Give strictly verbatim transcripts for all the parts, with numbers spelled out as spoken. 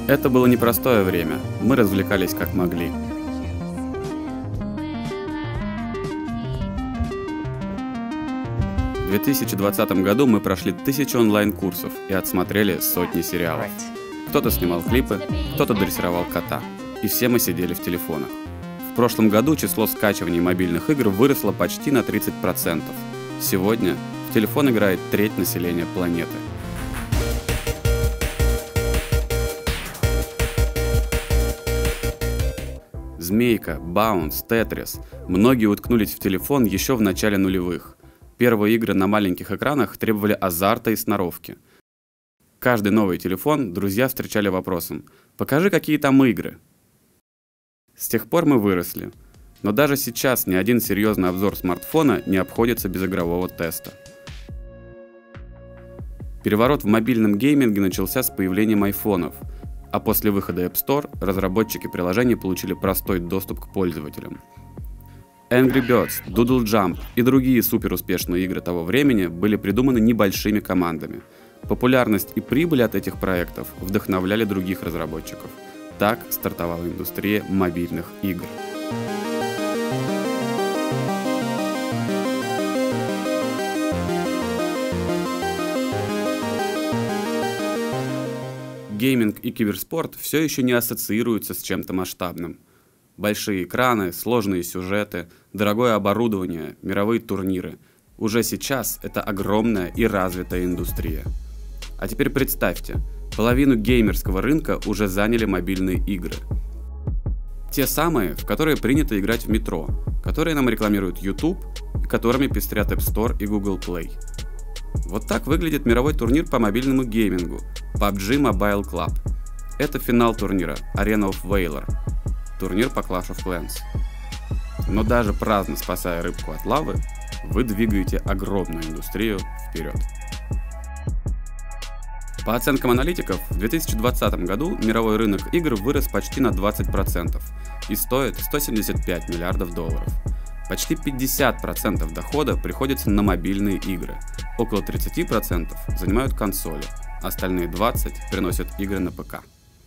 Это было непростое время, мы развлекались как могли. В две тысячи двадцатом году мы прошли тысячи онлайн-курсов и отсмотрели сотни сериалов. Кто-то снимал клипы, кто-то дрессировал кота. И все мы сидели в телефонах. В прошлом году число скачиваний мобильных игр выросло почти на тридцать процентов. Сегодня в телефон играет треть населения планеты. Змейка, Баунс, Тетрис. Многие уткнулись в телефон еще в начале нулевых. Первые игры на маленьких экранах требовали азарта и сноровки. Каждый новый телефон друзья встречали вопросом: «Покажи, какие там игры». С тех пор мы выросли. Но даже сейчас ни один серьезный обзор смартфона не обходится без игрового теста. Переворот в мобильном гейминге начался с появлением айфонов, а после выхода App Store разработчики приложений получили простой доступ к пользователям. Angry Birds, Doodle Jump и другие суперуспешные игры того времени были придуманы небольшими командами. Популярность и прибыль от этих проектов вдохновляли других разработчиков. Так стартовала индустрия мобильных игр. Гейминг и киберспорт все еще не ассоциируются с чем-то масштабным. Большие экраны, сложные сюжеты, дорогое оборудование, мировые турниры. Уже сейчас это огромная и развитая индустрия. А теперь представьте, половину геймерского рынка уже заняли мобильные игры. Те самые, в которые принято играть в метро, которые нам рекламирует YouTube и которыми пестрят App Store и Google Play. Вот так выглядит мировой турнир по мобильному геймингу пабг Mobile Club. Это финал турнира Arena of Valor. Турнир по Clash of Clans. Но даже праздно спасая рыбку от лавы, вы двигаете огромную индустрию вперед. По оценкам аналитиков, в две тысячи двадцатом году мировой рынок игр вырос почти на двадцать процентов и стоит сто семьдесят пять миллиардов долларов. Почти пятьдесят процентов дохода приходится на мобильные игры, около тридцать процентов занимают консоли, остальные двадцать процентов приносят игры на ПК.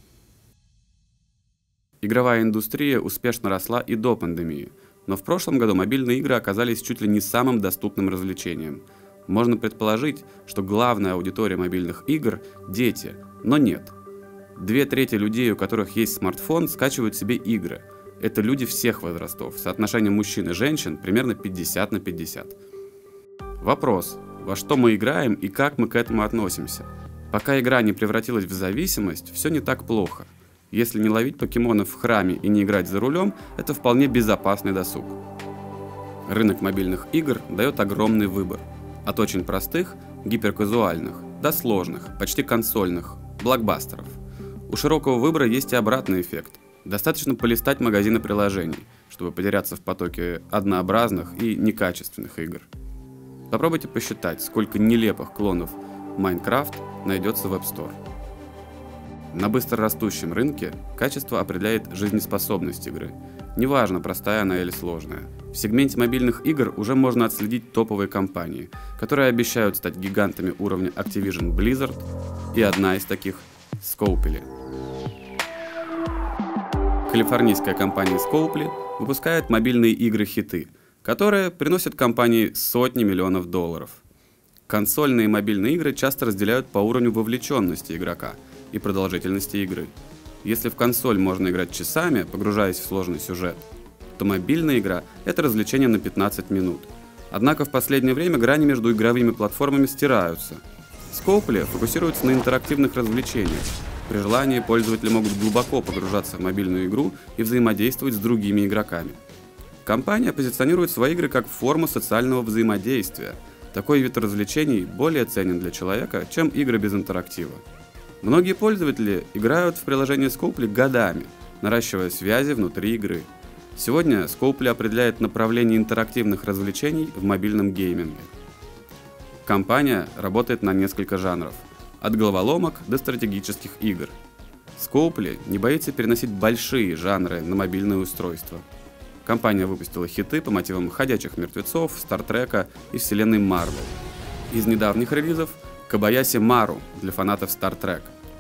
Игровая индустрия успешно росла и до пандемии, но в прошлом году мобильные игры оказались чуть ли не самым доступным развлечением. Можно предположить, что главная аудитория мобильных игр – дети, но нет. Две трети людей, у которых есть смартфон, скачивают себе игры. Это люди всех возрастов, соотношение мужчин и женщин примерно пятьдесят на пятьдесят. Вопрос: во что мы играем и как мы к этому относимся? Пока игра не превратилась в зависимость, все не так плохо. Если не ловить покемонов в храме и не играть за рулем, это вполне безопасный досуг. Рынок мобильных игр дает огромный выбор. От очень простых, гиперказуальных, до сложных, почти консольных, блокбастеров. У широкого выбора есть и обратный эффект. Достаточно полистать магазины приложений, чтобы потеряться в потоке однообразных и некачественных игр. Попробуйте посчитать, сколько нелепых клонов Minecraft найдется в App Store. На быстрорастущем рынке качество определяет жизнеспособность игры. Неважно, простая она или сложная. В сегменте мобильных игр уже можно отследить топовые компании, которые обещают стать гигантами уровня Activision Blizzard, и одна из таких – Scopely. Калифорнийская компания Scopely выпускает мобильные игры-хиты, которые приносят компании сотни миллионов долларов. Консольные и мобильные игры часто разделяют по уровню вовлеченности игрока и продолжительности игры. Если в консоль можно играть часами, погружаясь в сложный сюжет, то мобильная игра – это развлечение на пятнадцать минут. Однако в последнее время грани между игровыми платформами стираются. Scopely фокусируется на интерактивных развлечениях. При желании пользователи могут глубоко погружаться в мобильную игру и взаимодействовать с другими игроками. Компания позиционирует свои игры как форму социального взаимодействия. Такой вид развлечений более ценен для человека, чем игры без интерактива. Многие пользователи играют в приложение Scopely годами, наращивая связи внутри игры. Сегодня Scopely определяет направление интерактивных развлечений в мобильном гейминге. Компания работает на несколько жанров, от головоломок до стратегических игр. Scopely не боится переносить большие жанры на мобильное устройство. Компания выпустила хиты по мотивам «Ходячих мертвецов», «Стартрека» и вселенной Marvel. Из недавних релизов Кобаяси Мару для фанатов Star Trek,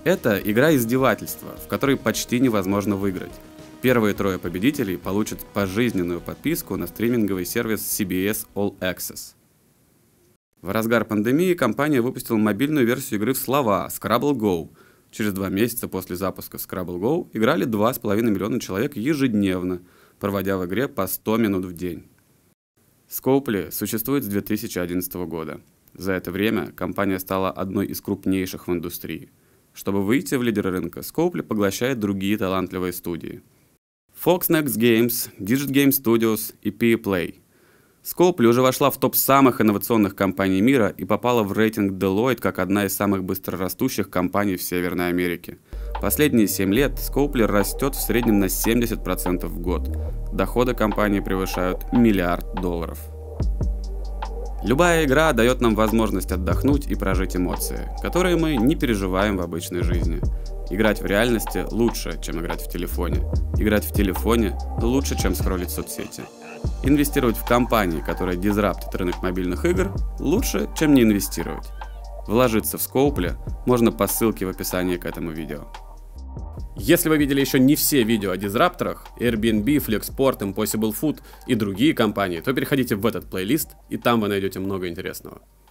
Это игра издевательства, в которой почти невозможно выиграть. Первые трое победителей получат пожизненную подписку на стриминговый сервис си би эс All Access. В разгар пандемии компания выпустила мобильную версию игры в слова Scrabble Go. Через два месяца после запуска Scrabble Go играли два с половиной миллиона человек ежедневно, проводя в игре по сто минут в день. Scopely существует с две тысячи одиннадцатого года. За это время компания стала одной из крупнейших в индустрии. Чтобы выйти в лидеры рынка, Scopely поглощает другие талантливые студии. Fox Next Games, Digit Game Studios и пи и Play. Scopely уже вошла в топ самых инновационных компаний мира и попала в рейтинг Deloitte как одна из самых быстрорастущих компаний в Северной Америке. Последние семь лет Scopely растет в среднем на семьдесят процентов в год. Доходы компании превышают миллиард долларов. Любая игра дает нам возможность отдохнуть и прожить эмоции, которые мы не переживаем в обычной жизни. Играть в реальности лучше, чем играть в телефоне. Играть в телефоне лучше, чем скроллить соцсети. Инвестировать в компании, которые дизраптят рынок мобильных игр, лучше, чем не инвестировать. Вложиться в Scopely можно по ссылке в описании к этому видео. Если вы видели еще не все видео о дизрапторах, Airbnb, Flexport, Impossible Food и другие компании, то переходите в этот плейлист, и там вы найдете много интересного.